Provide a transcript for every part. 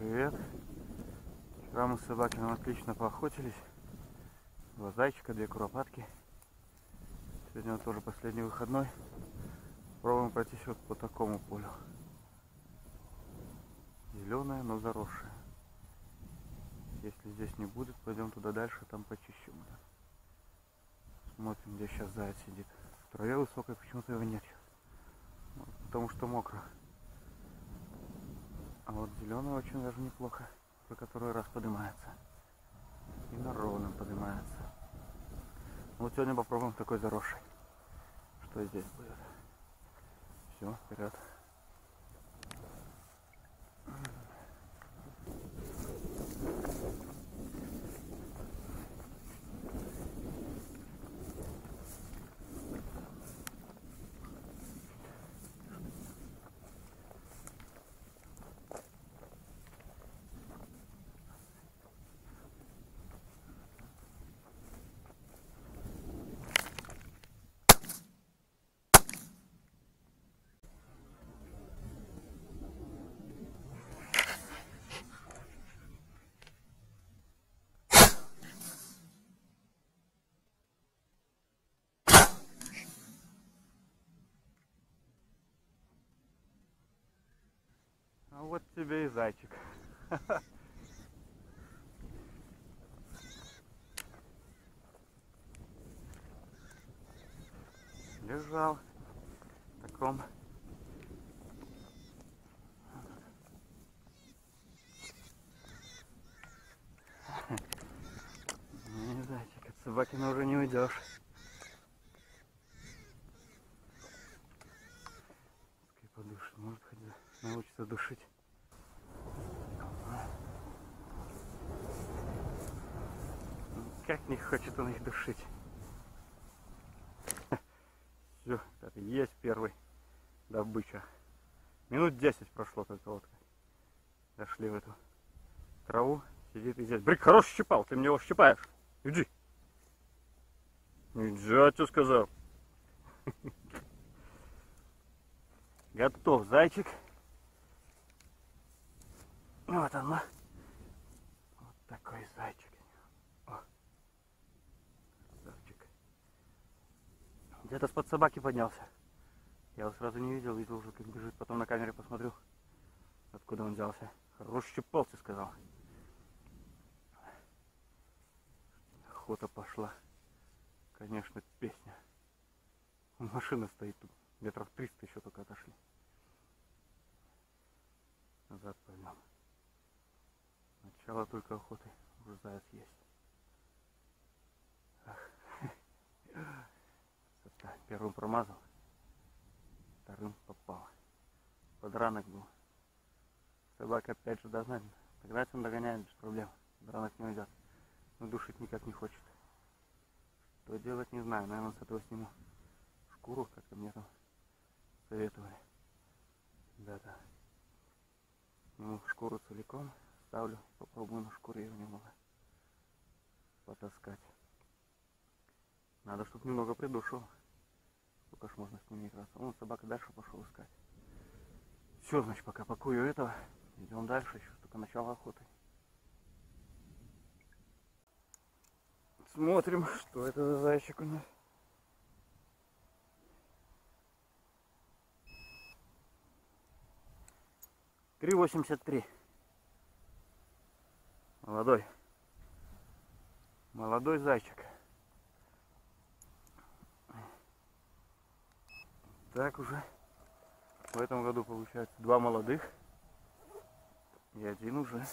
Привет. Вчера мы с Собакиным отлично поохотились. Два зайчика, две куропатки. Сегодня вот тоже последний выходной. Пробуем пройтись вот по такому полю. Зеленое, но заросшее. Если здесь не будет, пойдем туда дальше, там почище будет. Смотрим, где сейчас заяц сидит. В траве высокой почему-то его нет. Потому что мокро. А вот зеленый очень даже неплохо. Уже который раз поднимается. И на ровном поднимается. Вот сегодня попробуем такой заросший. Что здесь будет. Все, вперед. А вот тебе и зайчик. Лежал в таком не зайчик, от Собакина уже не уйдешь. Пускай подушит, может хоть научится душить. Как не хочет он их душить. Все, это есть первый добыча. Минут 10 прошло только вот. Дошли в эту траву. Сидит и здесь. Брик, хороший щипал, ты мне его щипаешь. Иди. Иди, я тебе сказал. Готов зайчик. Вот он. Вот такой зайчик. Где-то с-под собаки поднялся. Я его сразу не видел, видел уже как бежит. Потом на камере посмотрю, откуда он взялся. Хороший щипал, ты сказал. Охота пошла. Конечно, песня. Машина стоит тут. Метров 300 еще только отошли. Назад пойдем. Начало только охоты. Уже заяц есть. Первым промазал, вторым попал. Подранок был. Собака опять же догнать. Догнать он догоняет без проблем. Подранок не уйдет. Но душить никак не хочет. Что делать, не знаю. Наверное, с этого сниму шкуру, как-то мне там советовали. Да-да. Сниму шкуру целиком, ставлю, попробую на шкуре его немного потаскать. Надо, чтобы немного придушил. Сколько ж можно с ним играться. Вон собака дальше пошел искать. Все, значит, пока пакую этого. Идем дальше, еще только начало охоты. Смотрим, что это за зайчик у нас. $3,83. Молодой зайчик. Так уже в этом году получается 2 молодых и 1 уже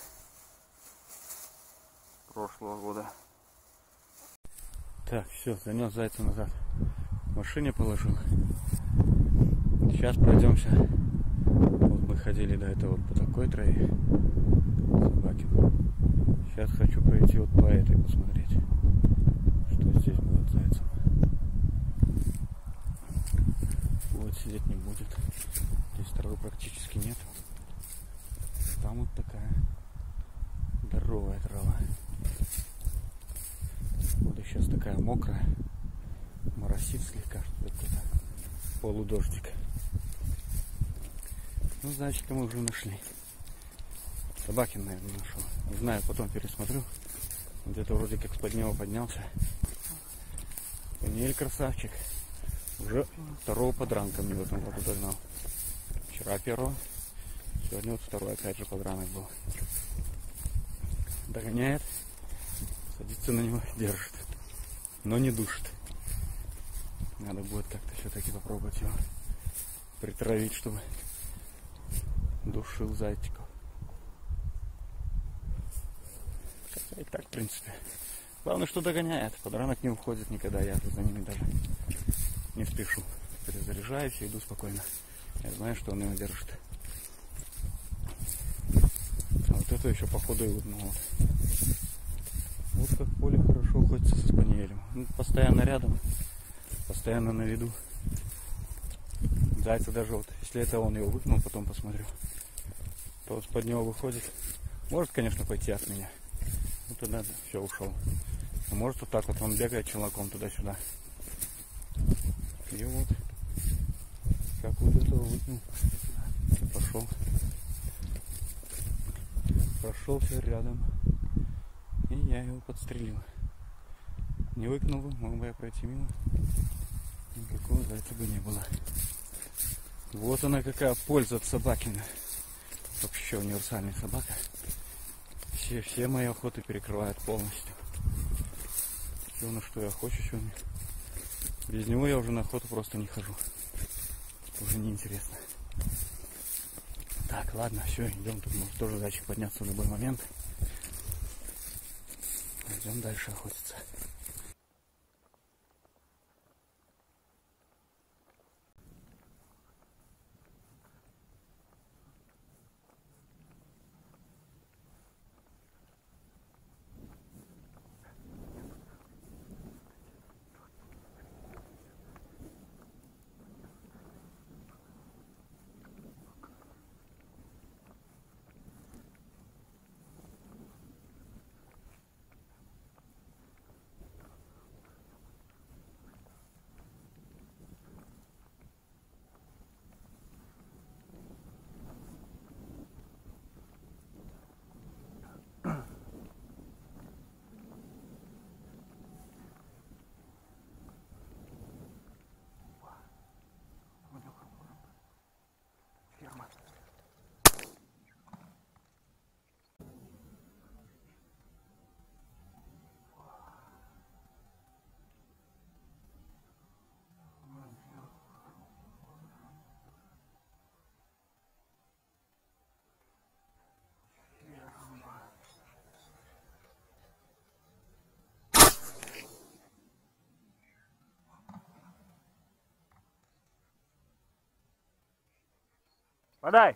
прошлого года. Так, все, занес зайца назад. В машине положил. Сейчас пройдемся. Вот мы ходили до этого вот по такой траве. Собакин. Сейчас хочу пройти вот по этой посмотреть, что здесь будет зайцем. Вот сидеть не будет. Здесь травы практически нет. Там вот такая здоровая трава. Вот сейчас такая мокрая. Моросит слегка, что это полудождик. Ну, зайчика мы уже нашли. Собакин, наверное, нашел. Не знаю, потом пересмотрю. Где-то вроде как с-под него поднялся. Спаниель красавчик. Уже второго подранка мне в этом году догнал. Вчера первого. Сегодня вот второй опять же подранок был. Догоняет. Садится на него, держит. Но не душит. Надо будет как-то все-таки попробовать его притравить, чтобы душил зайчиков. Хотя и так, в принципе. Главное, что догоняет. Подранок не уходит никогда. Я за ними даже не спешу. Перезаряжаюсь и иду спокойно. Я знаю, что он его держит. А вот это еще походу и вот. Вот как в поле хорошо охотится со спаниелем. Ну, постоянно рядом, постоянно на виду. Зайца даже вот, если это он его выкнул, потом посмотрю. То вот под него выходит. Может, конечно, пойти от меня. Ну тогда все, ушел. А может вот так вот он бегает челноком туда-сюда. И вот, как вот этого выкнул, пошел. Прошелся рядом. И я его подстрелил. Не выкнул бы, мог бы я пройти мимо. Никакого зайца бы не было. Вот она какая польза от собакина. Вообще универсальная собака. Все мои охоты перекрывает полностью. Все, на что я хочу сегодня. Без него я уже на охоту просто не хожу. Уже неинтересно. Так, ладно, все, идем. Тут может тоже зайчик подняться в любой момент. Идем дальше охотиться. Подай!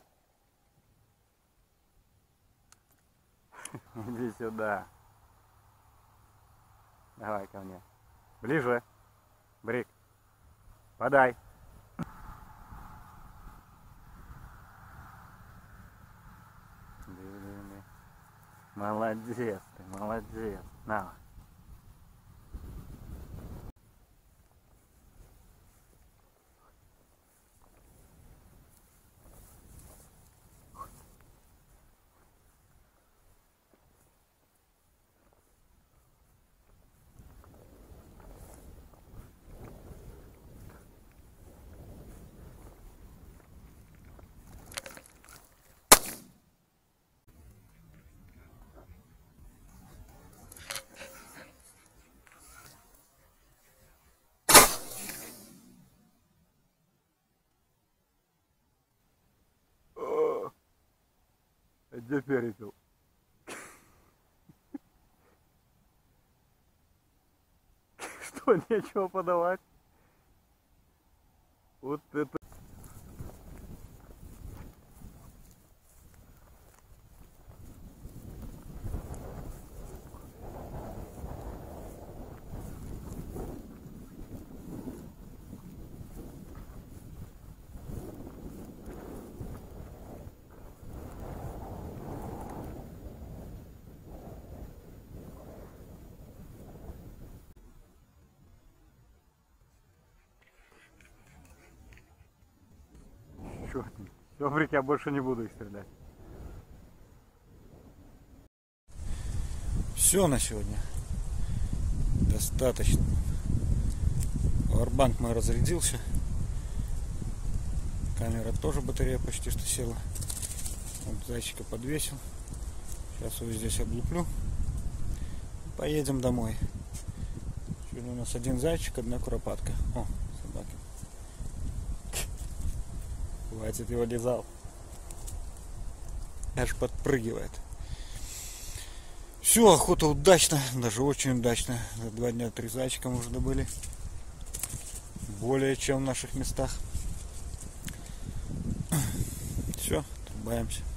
Иди сюда. Давай ко мне. Ближе. Брик. Подай. Молодец ты, молодец. На. Где перепел? Что, нечего подавать? Вот это... Все, Брик, я больше не буду их стрелять. Все на сегодня. Достаточно. Пауэрбанк мой разрядился. Камера тоже, батарея почти что села. Вот зайчика подвесил. Сейчас его здесь облуплю. Поедем домой. Сегодня у нас один зайчик, одна куропатка. О, собаки. Хватит, его лизал. Аж подпрыгивает. Все, охота удачно, даже очень удачно. За 2 дня 3 зайчика мы уже добыли. Более чем в наших местах. Все, трубаемся.